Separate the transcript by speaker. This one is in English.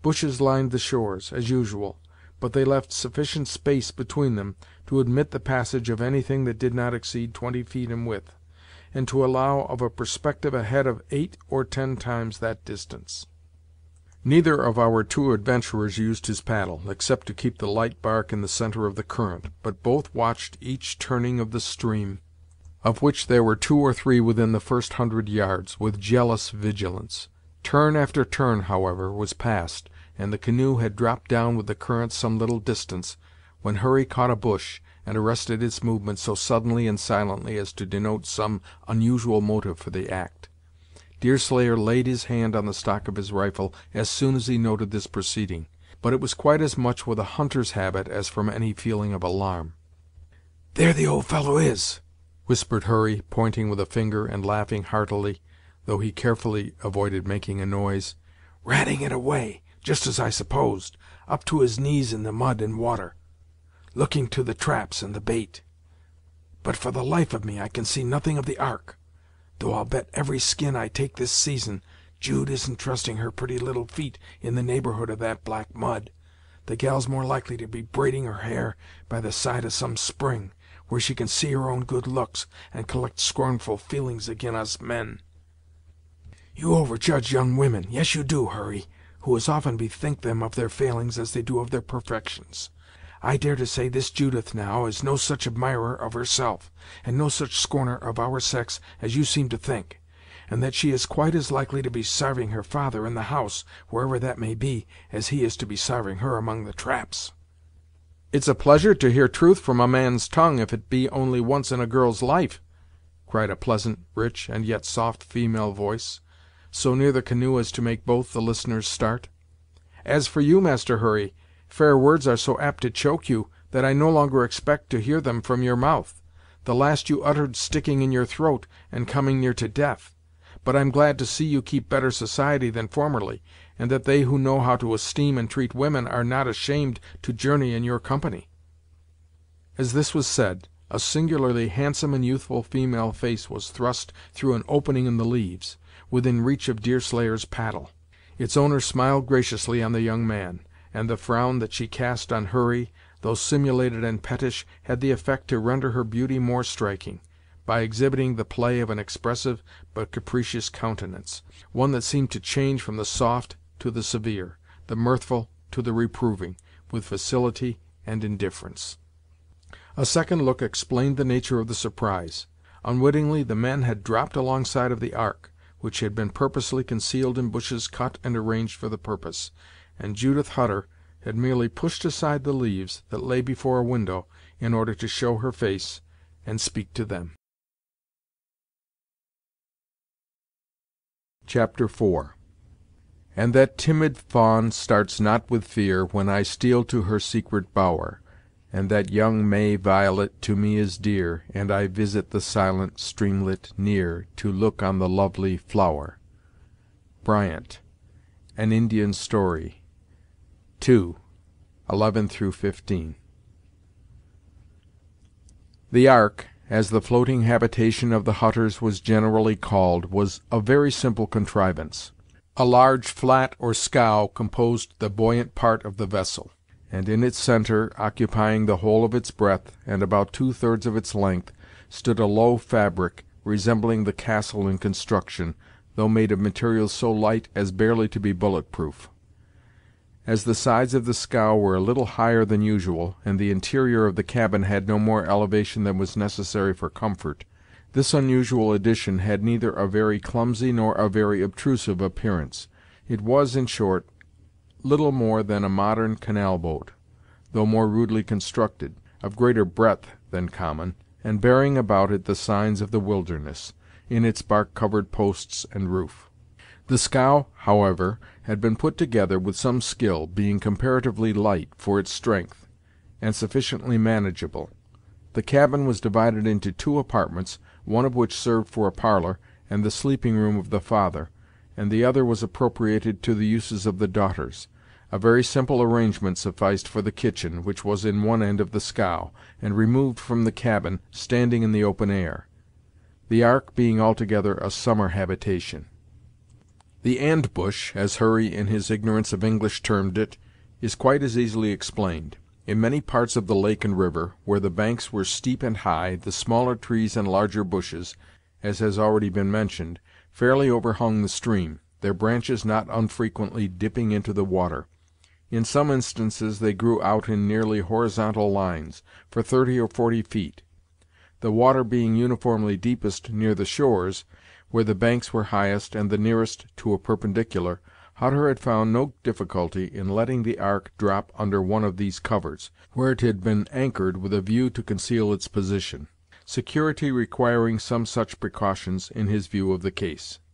Speaker 1: Bushes lined the shores, as usual, but they left sufficient space between them to admit the passage of anything that did not exceed 20 feet in width, and to allow of a perspective ahead of 8 or 10 times that distance. Neither of our two adventurers used his paddle, except to keep the light bark in the centre of the current, but both watched each turning of the stream, of which there were 2 or 3 within the first 100 yards, with jealous vigilance. Turn after turn, however, was passed, and the canoe had dropped down with the current some little distance, when Hurry caught a bush, and arrested its movement so suddenly and silently as to denote some unusual motive for the act. Deerslayer laid his hand on the stock of his rifle as soon as he noted this proceeding, but it was quite as much with a hunter's habit as from any feeling of alarm. "There the old fellow is," whispered Hurry, pointing with a finger, and laughing heartily, though he carefully avoided making a noise. "Ratting it away, just as I supposed, up to his knees in the mud and water, looking to the traps and the bait. But for the life of me I can see nothing of the ark, though I'll bet every skin I take this season, Jude isn't trusting her pretty little feet in the neighborhood of that black mud. The gal's more likely to be braiding her hair by the side of some spring, where she can see her own good looks, and collect scornful feelings ag'in us men. You overjudge young women, yes you do, Hurry, who as often bethink them of their failings as they do of their perfections. I dare to say this Judith, now, is no such admirer of herself, and no such scorner of our sex as you seem to think, and that she is quite as likely to be sarving her father in the house, wherever that may be, as he is to be sarving her among the traps." "It's a pleasure to hear truth from a man's tongue, if it be only once in a girl's life," cried a pleasant, rich, and yet soft female voice, so near the canoe as to make both the listeners start. "As for you, Master Hurry, fair words are so apt to choke you, that I no longer expect to hear them from your mouth, the last you uttered sticking in your throat, and coming near to death. But I'm glad to see you keep better society than formerly, and that they who know how to esteem and treat women are not ashamed to journey in your company." As this was said, a singularly handsome and youthful female face was thrust through an opening in the leaves, within reach of Deerslayer's paddle. Its owner smiled graciously on the young man, and the frown that she cast on Hurry, though simulated and pettish, had the effect to render her beauty more striking, by exhibiting the play of an expressive but capricious countenance, one that seemed to change from the soft to the severe, the mirthful to the reproving, with facility and indifference. A second look explained the nature of the surprise. Unwittingly the men had dropped alongside of the ark, which had been purposely concealed in bushes cut and arranged for the purpose, and Judith Hutter had merely pushed aside the leaves that lay before a window, in order to show her face and speak to them. Chapter 4. And that timid fawn starts not with fear, when I steal to her secret bower, and that young May violet to me is dear, and I visit the silent streamlet near, to look on the lovely flower. Bryant, An Indian Story, 2, 11-15. The ark, as the floating habitation of the Hutters was generally called, was a very simple contrivance. A large flat or scow composed the buoyant part of the vessel, and in its centre, occupying the whole of its breadth, and about 2/3 of its length, stood a low fabric, resembling the castle in construction, though made of materials so light as barely to be bullet-proof. As the sides of the scow were a little higher than usual, and the interior of the cabin had no more elevation than was necessary for comfort, this unusual addition had neither a very clumsy nor a very obtrusive appearance. It was, in short, little more than a modern canal-boat, though more rudely constructed, of greater breadth than common, and bearing about it the signs of the wilderness, in its bark-covered posts and roof. The scow, however, had been put together with some skill, being comparatively light for its strength, and sufficiently manageable. The cabin was divided into 2 apartments, one of which served for a parlor, and the sleeping room of the father, and the other was appropriated to the uses of the daughters. A very simple arrangement sufficed for the kitchen, which was in one end of the scow, and removed from the cabin, standing in the open air; the ark being altogether a summer habitation. The and bush, as Hurry in his ignorance of English termed it, is quite as easily explained. In many parts of the lake and river, where the banks were steep and high, the smaller trees and larger bushes, as has already been mentioned, fairly overhung the stream, their branches not unfrequently dipping into the water. In some instances they grew out in nearly horizontal lines, for 30 or 40 feet. The water being uniformly deepest near the shores, where the banks were highest and the nearest to a perpendicular, Hutter had found no difficulty in letting the ark drop under one of these covers, where it had been anchored with a view to conceal its position; security requiring some such precautions in his view of the case.